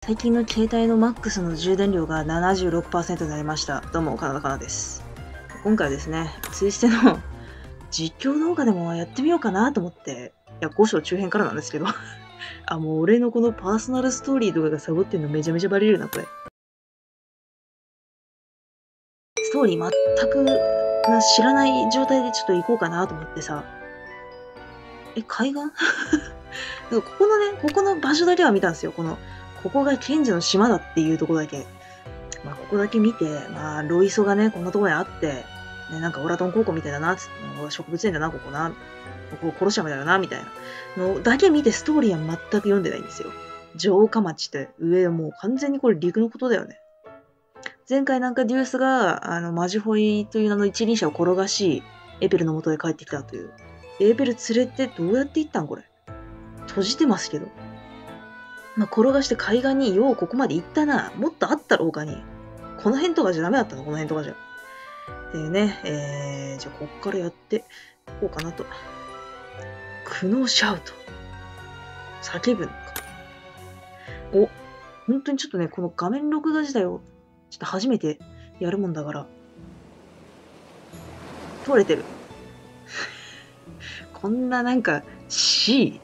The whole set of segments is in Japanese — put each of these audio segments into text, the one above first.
最近の携帯のマックスの充電量が 76% になりました。どうも、カナダカナです。今回はですね、ツイステの実況動画でもやってみようかなと思って、いや、5章中編からなんですけど、もう俺のこのパーソナルストーリーとかがサボってんのめちゃめちゃバレるな、これ。ストーリー全く知らない状態でちょっと行こうかなと思ってさ。海岸ここの場所だけは見たんですよ。ここがケンジの島だっていうところだけ。ここだけ見て、ロイソがね、こんなところにあって、ね、なんかオラトン高校みたいだな、植物園だな、ここな、ここ殺しちゃうみたいだな、みたいなのだけ見てストーリーは全く読んでないんですよ。城下町って上、もう完全にこれ陸のことだよね。前回なんかデュースが、マジホイという名の一輪車を転がし、エペルの元へ帰ってきたという。エペル連れてどうやって行ったんこれ。閉じてますけど。転がして海岸にようここまで行ったな。もっとあったろ他に。この辺とかじゃダメだったのこの辺とかじゃ。でね、じゃあこっからやっていこうかなと。苦悩シャウト。叫ぶのか。本当にちょっとね、この画面録画自体をちょっと初めてやるもんだから。取れてる。こんななんか C。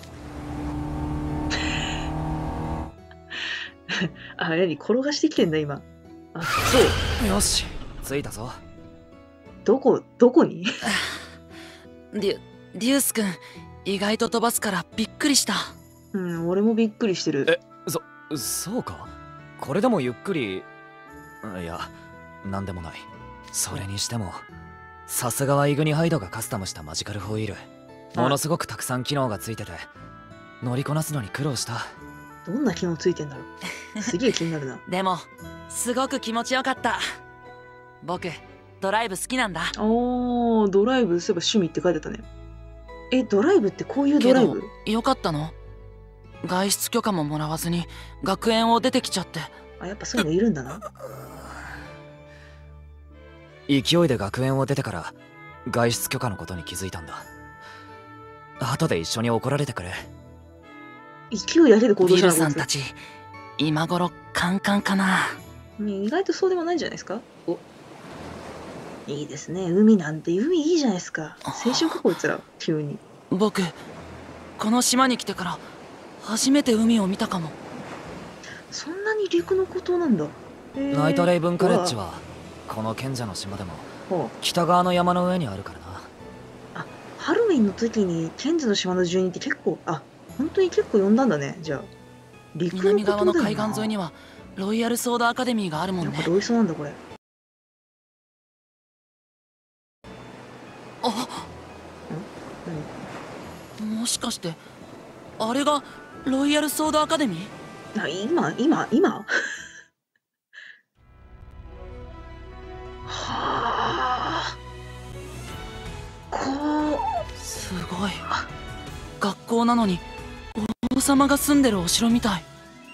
何転がしてきてんだ今。そう。 よし、着いたぞ。 どこにデュース君、意外と飛ばすからびっくりした。 俺もびっくりしてる。 そうか。これでもゆっくり。いや、なんでもない。それにしても、さすがはイグニハイドがカスタムしたマジカルホイール。ものすごくたくさん機能がついてて、乗りこなすのに苦労した。 どんな機能ついてんだろう。すげえ気になるな。 でもすごく気持ちよかった。僕ドライブ好きなんだ。 ドライブそういえば趣味って書いてたね。ドライブってこういうドライブ？ よかったの？外出許可ももらわずに学園を出てきちゃって。 やっぱそういうのいるんだな。 勢いで学園を出てから外出許可のことに気づいたんだ。後で一緒に怒られてくれ。 勢いだけで行動しない。 ビルさんたち今頃カンカンかな。 意外とそうでもないんじゃないですか。いいですね。海いいじゃないですか。青春かこいつら急に。 僕この島に来てから初めて海を見たかも。 そんなに陸の孤島なんだ。 ナイトレイブンカレッジはこの賢者の島でも北側の山の上にあるからな。 ハロウィンの時に賢者の島の住人って結構本当に結構呼んだんだね。じゃあ陸の南側の海岸沿いにはロイヤルソードアカデミーがあるもんね。 ロイソなんだこれ。 もしかしてあれがロイヤルソードアカデミー？ 今はすごい。学校なのに王様が住んでるお城みたい。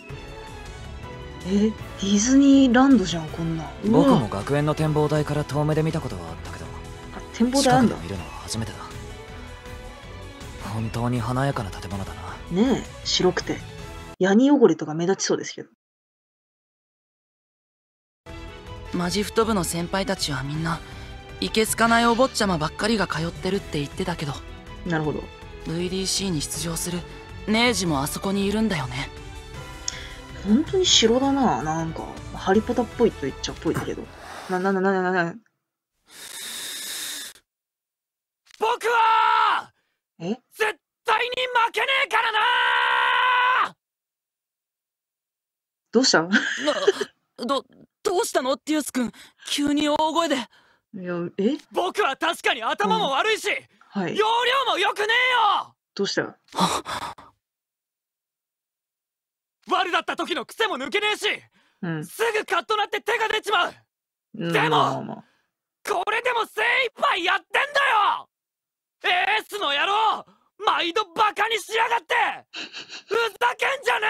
ディズニーランドじゃんこんな。 僕も学園の展望台から遠目で見たことはあったけど、 展望台あんだ。 近くで見るのは初めてだ。本当に華やかな建物だな。 ねえ、白くてヤニ汚れとか目立ちそうですけど。 マジフト部の先輩たちはみんないけすかないお坊ちゃまばっかりが通ってるって言ってたけど。 なるほど。 VDC に出場するネージもあそこにいるんだよね。 本当に城だな。なんかハリポタっぽいと言っちゃっぽいけど。僕は絶対に負けねえからな。 どうしたどうしたのデュース君、急に大声で。 僕は確かに頭も悪いし、容量も良くねえよ。 どうした？ 悪だった時の癖も抜けねえし、すぐカッとなって手が出ちまう。でもこれでも精一杯やってんだよ。エースの野郎、毎度バカにしやがって。ふざけんじゃね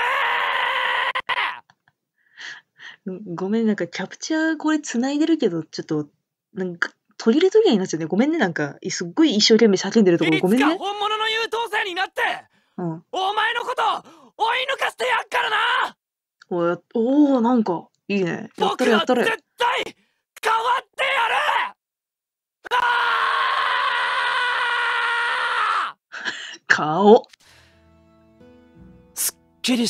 え。ごめん、なんかキャプチャーこれ繋いでるけどちょっとなんか途切れ途切れになっちゃうね。ごめんね。なんかすっごい一生懸命叫んでるところごめんね。 いつか本物の優等生になって、お前のこと追い抜かしてやっからな。 おー、なんか、いいね。やったれやったれ。 僕は絶対変わってやる。 顔。 すっきりした。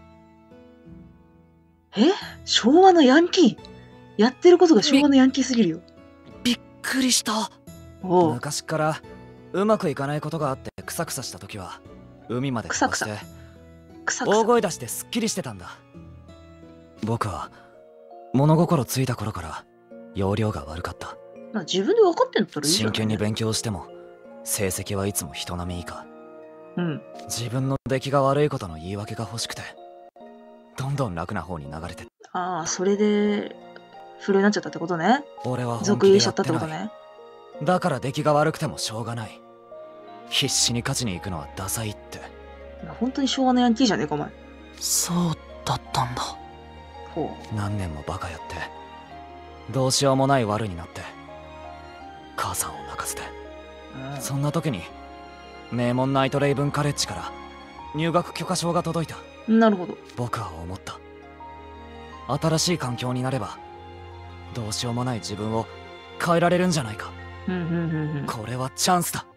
昭和のヤンキー。やってることが昭和のヤンキーすぎるよ。 びっくりした。 おう。 昔からうまくいかないことがあってクサクサした時は海まで飛ばしてくさく大さ。 声出してすっきりしてたんだ。僕は物心ついた頃から容量が悪かった。 まあ自分で分かってんだったらいいじゃん。 真剣に勉強しても成績はいつも人並み以下。 うん。 自分の出来が悪いことの言い訳が欲しくてどんどん楽な方に流れて。 ああ、それで不良になっちゃったってことね。 俺は本俗気で入りしちゃったっやってない。 てことね。 だから出来が悪くてもしょうがない。必死に勝ちに行くのはダサいって。 本当に昭和のヤンキーじゃねえかお前。 そうだったんだ。 ほ何年もバカやってどうしようもない悪になって母さんを泣かせて、 う。 そんな時に名門ナイトレイブンカレッジから入学許可証が届いた。 なるほど。 僕は思った。新しい環境になればどうしようもない自分を変えられるんじゃないか。これはチャンスだ。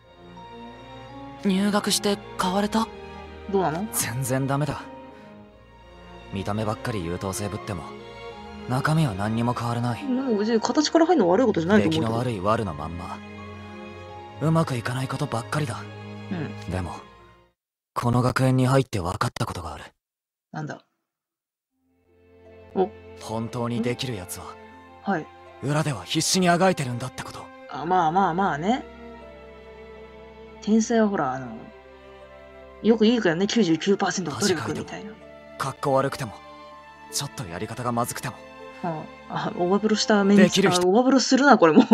入学して変われた？ どうなの？ 全然ダメだ。見た目ばっかり優等生ぶっても中身は何にも変わらない。 でも別に形から入るの悪いことじゃないと思うけど。 出来の悪い悪のまんまうまくいかないことばっかりだ。 うん。 でもこの学園に入って分かったことがある。 なんだ。 本当にできるやつははい。 裏では必死にあがいてるんだってこと。 あ、まあまあまあね。天才はほら、よく言うからね、99% は努力みたいな。 格好悪くてもちょっとやり方がまずくてもおばぶろしたメンツできる人。 おばぶろするな、これも。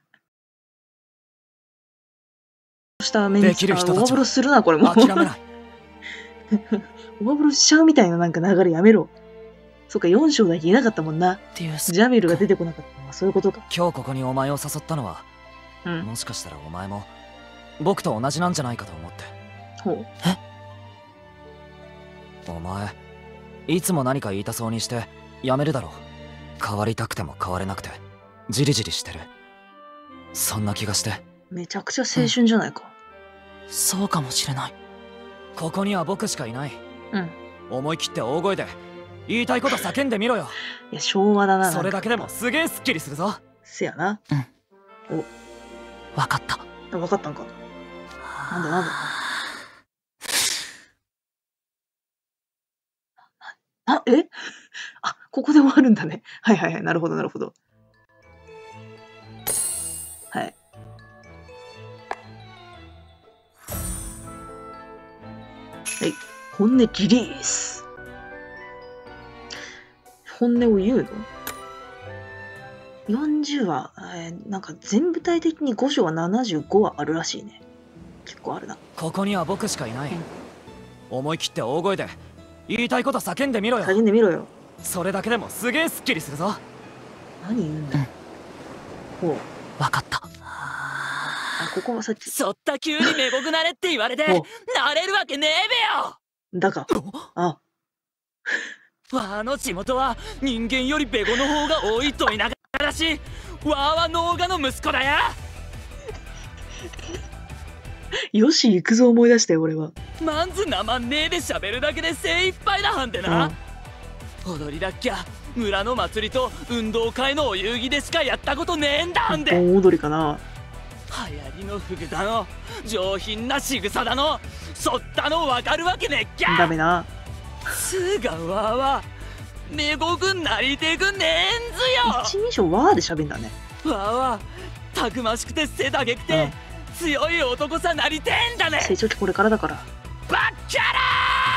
できる人たちはおばぶろするな、これも。 諦めない。 おばぶろしちゃうみたいななんか流れやめろ。そっか、4章だけいなかったもんな。ジャミルが出てこなかったのはそういうことか。 今日ここにお前を誘ったのは、もしかしたらお前も僕と同じなんじゃないかと思って。 ほう。 お前いつも何か言いたそうにしてやめるだろ。変わりたくても変われなくてジリジリしてる。そんな気がして。 めちゃくちゃ青春じゃないか。 そうかもしれない。ここには僕しかいない。思い切って大声で言いたいこと叫んでみろよ。 いや、昭和だな。 それだけでもすげえスッキリするぞ。 せやな。 わかった。 わかったんか。なんだなんだ。ここで終わるんだね。はいはいはい。なるほどなるほど。はい。はい。本音リリース。本音を言うの ?40 話、なんか全部体的に5章は75話あるらしいね。結構あるな。 ここには僕しかいない。思い切って大声で言いたいこと叫んでみろよ。 叫んでみろよ。 それだけでもすげえスッキリするぞ。 何言うんだよ。ほう。 わかった。 ここはさっき。 そった急にめぼくなれって言われて、なれるわけねえべよ。 だが。 わの地元は人間よりベゴの方が多いといながらし、わは農家の息子だや。 よし行くぞ思い出したよ俺は。 まんずなまんねえで喋るだけで精一杯だはんでな。踊りだっきゃ村の祭りと運動会のお遊戯でしかやったことねえんだはんで。 盆踊りかな。 流行りの服だの上品な仕草だのそったの分かるわけねっきゃ。 ダメな。 すがわはめごくなりてくねえんずよ。 一人称わーで喋んだね。 わはたくましくて背高くて、強い男さなりてえんだね。 成長期これからだから。 バッキャラ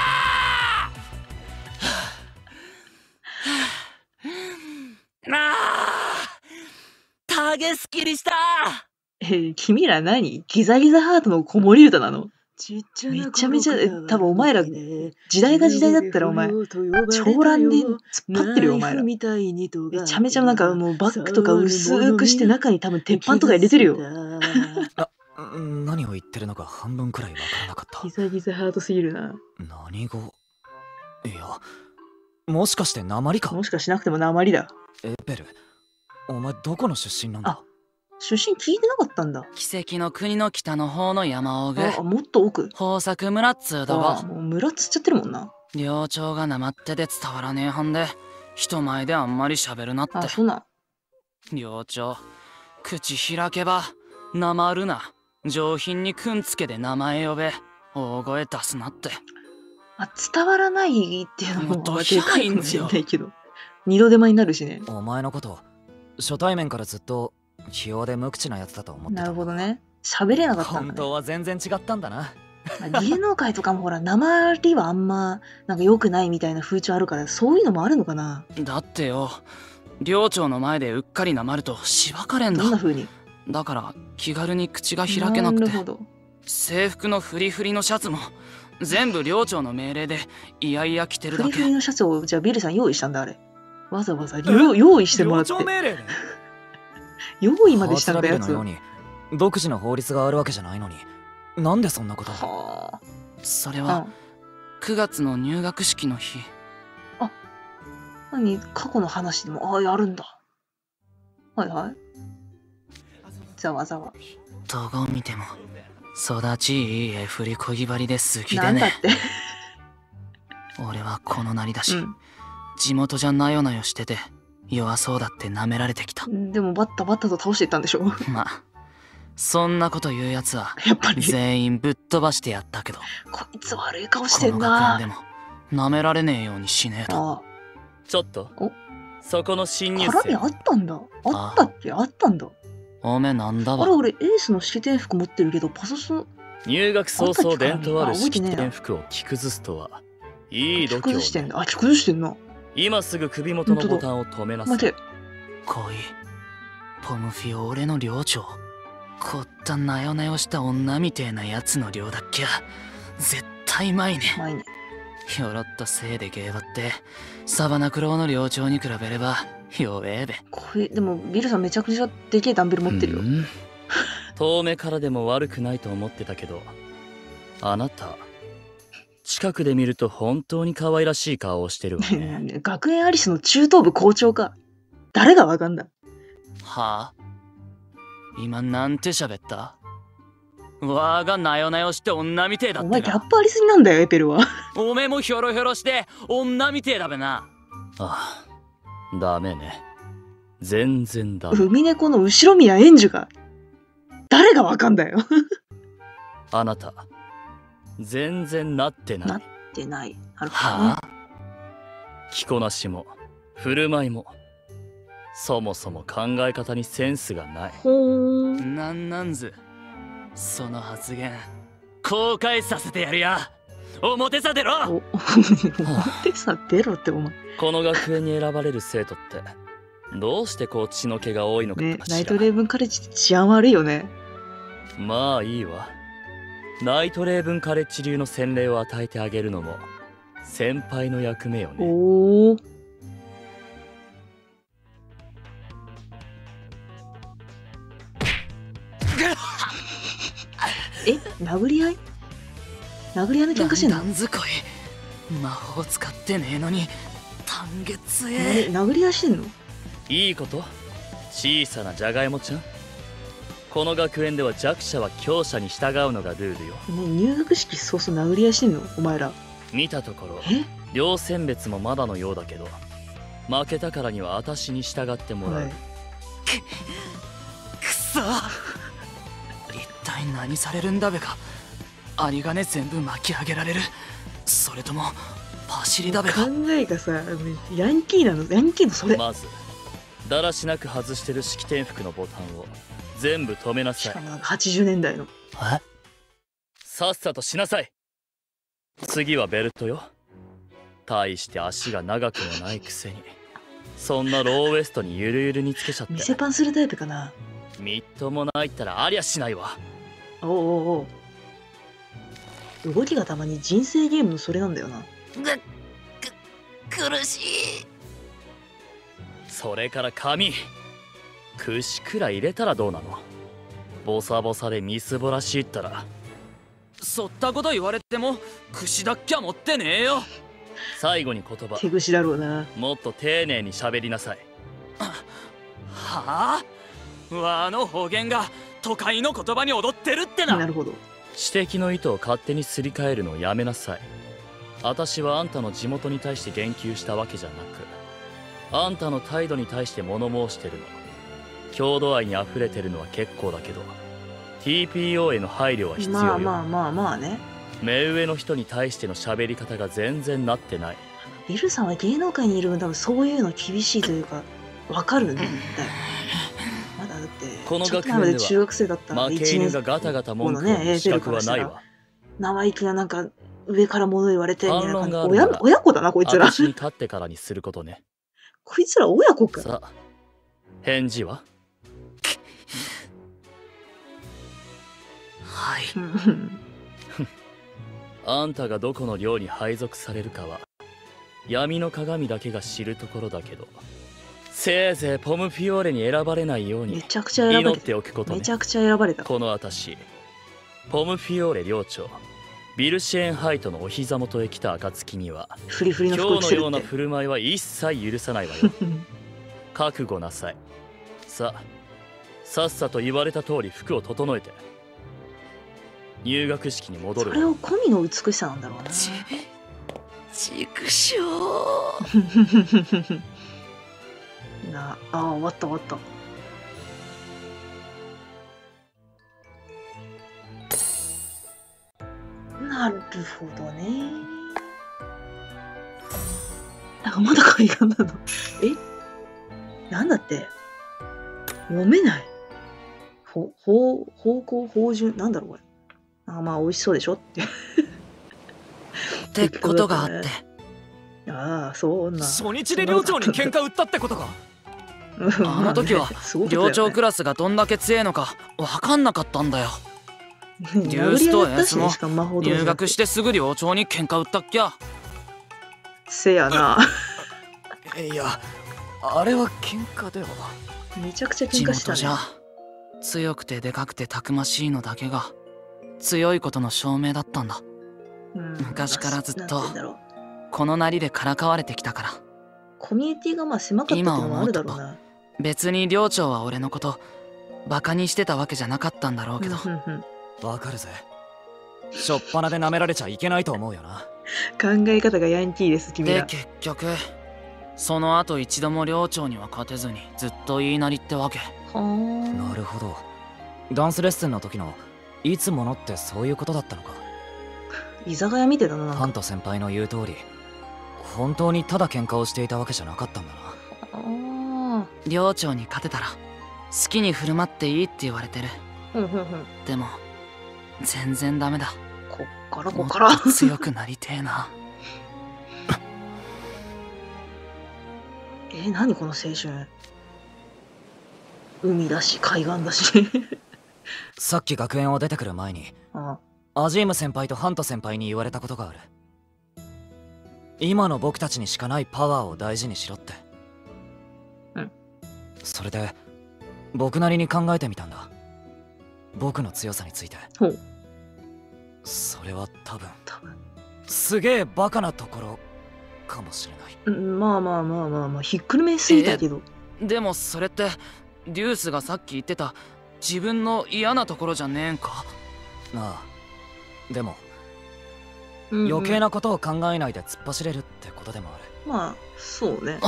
ーなあたげすっきりした。 君ら何ギザギザハートの子守歌なの？めちゃめちゃ、多分お前ら、時代が時代だったらお前、長蘭で突っ張ってるよお前ら。めちゃめちゃなんかもうバッグとか薄くして中に多分鉄板とか入れてるよ。 何を言ってるのか半分くらいわからなかった。 ギザギザハートすぎるな。 何語？いや、 もしかして鉛か？ もしかしなくても鉛だ。 エペル、お前どこの出身なんだ？ 出身聞いてなかったんだ。 奇跡の国の北の方の山奥。 もっと奥。 豊作村っつうとこ。 もう村っつっちゃってるもんな。 領長がなまってて伝わらねえはんで、人前であんまり喋るなって。 そうなん。 領長、口開けばなまるな。上品にくんつけで名前呼べ。大声出すなって。 伝わらないっていうのももっとでかいかもしれないけど、二度手間になるしね。 お前のこと初対面からずっと器用で無口なやつだと思ってた。 なるほどね。喋れなかったんだね。 本当は全然違ったんだな。 芸能界とかもほら、訛はあんまなんか良くないみたいな風潮あるから、そういうのもあるのかな。 だってよ、領長の前でうっかりなまるとしばかれんだ。 どんな風に？ だから気軽に口が開けなくて。 なるほど。 制服のフリフリのシャツも全部領長の命令でいやいや着てるだけ。 フリフリのシャツをじゃあビルさん用意したんだあれ。わざわざ用意してもらって。 領長命令ね。 用意までしたんだやつ。 のように独自の法律があるわけじゃないのに、なんでそんなこと？ はあ。 それは9月の入学式の日。 何、過去の話でもやるんだ。はいはい。ざわざわ。 どこ見ても育ちいい振りこぎ針で好きでなんだっね。 て。 俺はこのなりだし、 うん。 地元じゃなよなよしてて弱そうだって舐められてきた。 でもバッタバッタと倒していったんでしょ。 まあそんなこと言うやつはやっぱり。 全員ぶっ飛ばしてやったけど、 こいつ悪い顔しこのてんな。 学園でも舐められねえようにしねえと。 ちょっとおそこの新入生絡みあったんだ。あったっけ？あったんだ。 おめなんだわ。 俺エースの式典服持ってるけど、パソスン。 入学早々伝統ある式覚えてねえな典服を着崩すとはいい度胸着崩してんだ。着崩してんな。 今すぐ首元のボタンを止めなさい。 待て。 恋ポムフィオ俺の領長、こったなよなよした女みてえなやつの領だっけゃ絶対前ね。 前に。 ひょろっとせいで芸場ってサバナクローの領長に比べれば弱えべ。 これでもビルさんめちゃくちゃでけえダンベル持ってるよ。 遠目からでも悪くないと思ってたけど、あなた近くで見ると本当に可愛らしい顔をしてるわね。 学園アリスの中等部校長か。誰がわかんだ。 はあ、今なんて喋った？わーがなよなよして女みてえだったお前ギャップありすぎなんだよエペルは。 おめもひょろひょろして女みてえだべな。 ああ、ダメね。全然ダメ。 海猫の後ろ宮円珠か。誰がわかんだよ。 あなた全然なってない。 なってない。なるほどね。 はあ、 着こなしも振る舞いもそもそも考え方にセンスがない。 ほーん。 なんずその発言後悔させてやるや。表さ出ろ。 表さ出ろってお前。 この学園に選ばれる生徒ってどうしてこう血の気が多いのかしら。 ね、ナイトレーブンカレッジって治安悪いよね。 まあいいわ。ナイトレーブンカレッジ流の洗礼を与えてあげるのも先輩の役目よね。 おお。殴り合いの喧嘩してんの？ なんずこい魔法使ってねえのに単月殴り合いしてんの？ いいこと。小さなじゃがいもちゃん。この学園では弱者は強者に従うのがルールよ。 入学式早々殴り合いしてんのお前ら。 見たところ両選別もまだのようだけど、負けたからには私に従ってもらう。 はい、 くそ一体何されるんだべか。有り金全部巻き上げられる、それともパシリだべか。 考えがさヤンキーなの。ヤンキーのそれ。 まずだらしなく外してる式典服のボタンを全部止めなさい。 しかもなんか80年代の。 さっさとしなさい。次はベルトよ。大して足が長くもないくせにそんなローウエストにゆるゆるにつけちゃって。 店パンするタイプかな。 みっともないったらありゃしないわ。 おうおうおう。動きがたまに人生ゲームのそれなんだよな。 苦しい。 それから髪櫛くらい入れたらどうなの。ボサボサでみすぼらしいったら。 そったこと言われても櫛だっきゃ持ってねえよ。 最後に言葉。 手ぐしだろうな。 もっと丁寧に喋りなさい。 はあ、あの方言が都会の言葉に踊ってるってな。 なるほど。 指摘の意図を勝手にすり替えるのをやめなさい。私はあんたの地元に対して言及したわけじゃなく、あんたの態度に対して物申してるの。郷土愛に溢れてるのは結構だけど、 TPO への配慮は必要よ。 まあね。 目上の人に対しての喋り方が全然なってない。 ビルさんは芸能界にいる分多分そういうの厳しいというかわかるんだよ。まだだってこのちょっと学園では前まで中学生だったら負け犬がガタガタ文句を言う資格はないわ。 生意気ななんか上から物言われてみたいな感じ。 反論があるなら親子だなこいつら。 私に勝ってからにすることね。 こいつら親子か。 さあ、返事は？ はい。 あんたがどこの寮に配属されるかは闇の鏡だけが知るところだけど、せいぜいポムフィオーレに選ばれないようにめちゃくちゃ選ば祈っれておくことね。 めちゃくちゃ選ばれた。 この私、ポムフィオーレ寮長ビルシェーンハイトのお膝元へ来た暁にはフリフリの服今日のを着せるって。 ような振る舞いは一切許さないわよ。覚悟なさい。さあ、さっさと言われた通り服を整えて入学式に戻るわ。 それを込みの美しさなんだろうな。 ちくしょ終わった終わった。なるほどね。まだ海岸なの。なんだって。読めない。方向法順なんだろうこれ。まあ美味しそうでしょってってことがあって。 そんな。 初日で寮長に喧嘩売ったってことか。 あの時は寮長クラスがどんだけ強えのか分かんなかったんだよ。 デデュースとエースもも入学してすぐ寮長に喧嘩売ったっきゃ。 せやな。 いや、あれは喧嘩では。 めちゃくちゃ地喧嘩したね。 元じゃ強くてでかくてたくましいのだけが強いことの証明だったんだ。昔からずっとなんて言うんだろう、 このなりでからかわれてきたから。 コミュニティが狭かったっていうのもあるだろうな。 別に寮長は俺のことバカにしてたわけじゃなかったんだろうけど。 わかるぜ。しょっぱなで舐められちゃいけないと思うよな。 考え方がヤンキーです君でら。 結局その後一度も寮長には勝てずにずっと言いなりってわけ。 なるほど。ダンスレッスンの時のいつものってそういうことだったのか。 居酒屋見てたな。 ハント先輩の言う通り、本当にただ喧嘩をしていたわけじゃなかったんだな。 寮長に勝てたら好きに振る舞っていいって言われてる。でも全然ダメだ。 こっからもっと強くなりてえな。 何この青春。海だし海岸だし。 さっき学園を出てくる前にアジーム先輩とハント先輩に言われたことがある。今の僕たちにしかないパワーを大事にしろって。それで僕なりに考えてみたんだ。僕の強さについて。それは多分すげえバカなところかもしれない。 まあひっくるめすぎたけど。 でもそれってデュースがさっき言ってた自分の嫌なところじゃねえんか。 ああ、でも余計なことを考えないで突っ走れるってことでもある。 まあそうね。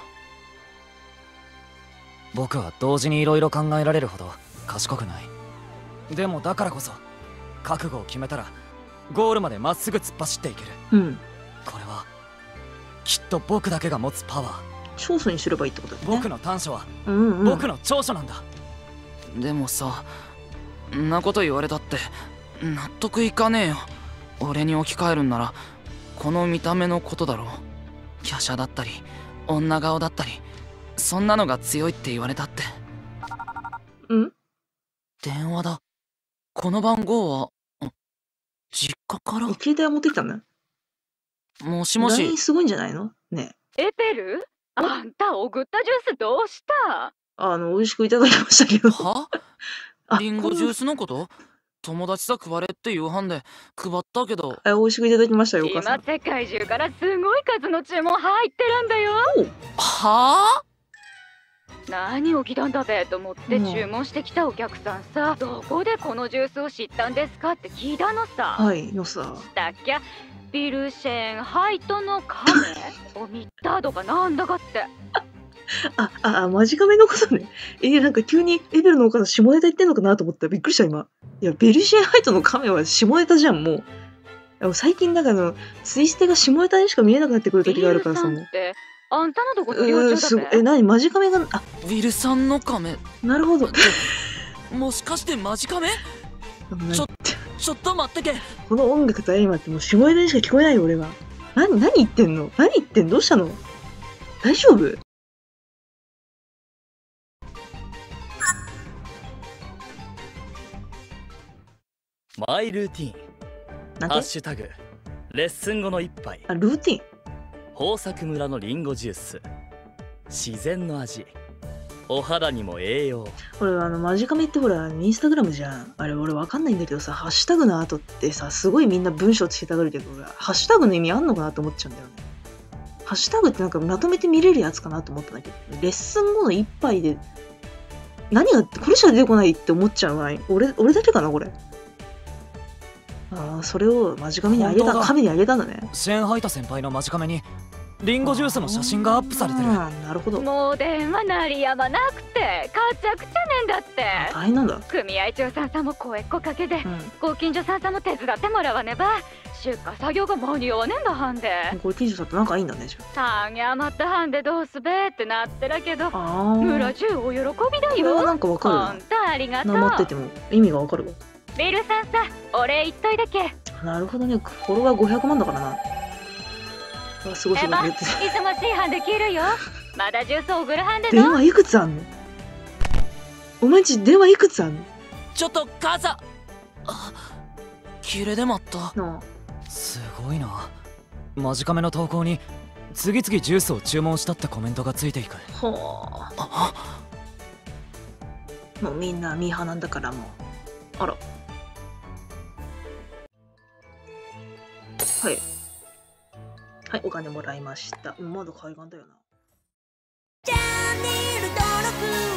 僕は同時にいろいろ考えられるほど賢くない。でもだからこそ覚悟を決めたらゴールまでまっすぐ突っ走っていける。これはきっと僕だけが持つパワー。 長所にすればいいってことだよね。 僕の短所は僕の長所なんだ。 でもさ、んなこと言われたって納得いかねえよ。俺に置き換えるんならこの見た目のことだろう。華奢だったり女顔だったりそんなのが強いって言われたって。電話だ。この番号は実家から。 携帯を持ってきたんだ。 もしもし。 LINE すごいんじゃないのね。 エペル、あんたおぐったジュースどうした？ 美味しくいただきましたけど。 は？リンゴジュースのこと？ 友達さ配れって夕飯で配ったけど。 美味しくいただきましたよ、お母さ今ん。 世界中からすごい数の注文入ってるんだよ。 はあ？ 何を着たんだべと思ってうん注文してきたお客さんさ、どこでこのジュースを知ったんですかって聞いたのさ。 はいのさ。 だっけビルシェンハイトのカメを見たとかなんだかって。 マジカメのことね。なんか急にエベルのお母さん下ネタ言ってんのかなと思ったらびっくりした今。いや、ベルシェンハイトのカメは下ネタじゃん、もう。最近なんかツイステが下ネタにしか見えなくなってくる時があるからさ、もう。 ってあんたのとこの領すごい。 長だべ。 何マジカメが、 ウィルさんの亀。 なるほど。 もしかしてマジカメ？ なちょっと待ってけ。 この音楽と相まってもう下ネタにしか聞こえないよ、俺は。何言ってんの？何言ってんの？どうしたの？大丈夫？ マイルーティン。 なんて？ ハッシュタグレッスン後の一杯。 ルーティン。 豊作村のリンゴジュース。自然の味。お肌にも栄養。 俺マジカメってほらインスタグラムじゃん。あれ俺わかんないんだけどさ、ハッシュタグの後ってさ、すごいみんな文章つけたがるけど、俺ハッシュタグの意味あんのかなって思っちゃうんだよね。ハッシュタグってなんかまとめて見れるやつかなと思ったんだけど、レッスン後の一杯で何がこれしか出てこないって思っちゃうわ。俺だけかなこれ。それをマジカメにあげた、 本当だ。 カメにあげたんだね。 シェーンハイタ先輩のマジカメにリンゴジュースの写真がアップされてる。 なるほど。 もう電話鳴りやまなくてかちゃくちゃねんだって。 大変なんだ。 組合長さんも声っこかけで、ご近所さんも手伝ってもらわねば出荷作業が間に合わねんだはんで。 これ近所さんと仲いいんだね、じゃあげ余ったはんでどうすべってなってらけど、 あ。 村中お喜びだこれはよ。 なんかわかるな。 ほんとありがとう。 なまってても意味がわかるわ。 ビルさんさ、お礼言っといだけ。 なるほどね。フォロワー500万だからな。すごいすごい。 忙しいはんで切るよ。まだジュースおぐるはんでの。 電話いくつあんの？お前んち電話いくつあんの？ ちょっと母さん。切れでまった。 すごいな。マジカメの投稿に次々ジュースを注文したってコメントがついていく。 はあ。もうみんなミーハーなんだからもう。あら。はい。はい、お金もらいました。まだ海岸だよな。 チャンネル登録